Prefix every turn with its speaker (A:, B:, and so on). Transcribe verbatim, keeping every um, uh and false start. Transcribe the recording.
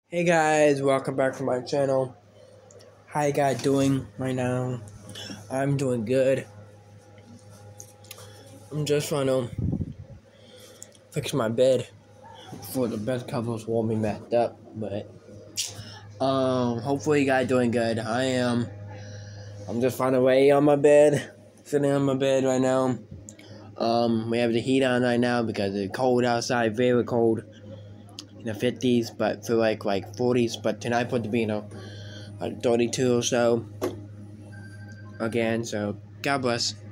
A: Hey guys, welcome back to my channel. How you guys doing right now? I'm doing good. I'm just trying to fix my bed for the bed covers won't be messed up, but um, hopefully you guys doing good. I am. I'm just finding a way on my bed, sitting on my bed right now. Um, we have the heat on right now because it's cold outside, very cold, in the fifties, but feel like like forties. But tonight put to be you know like thirty-two or so again. So God bless.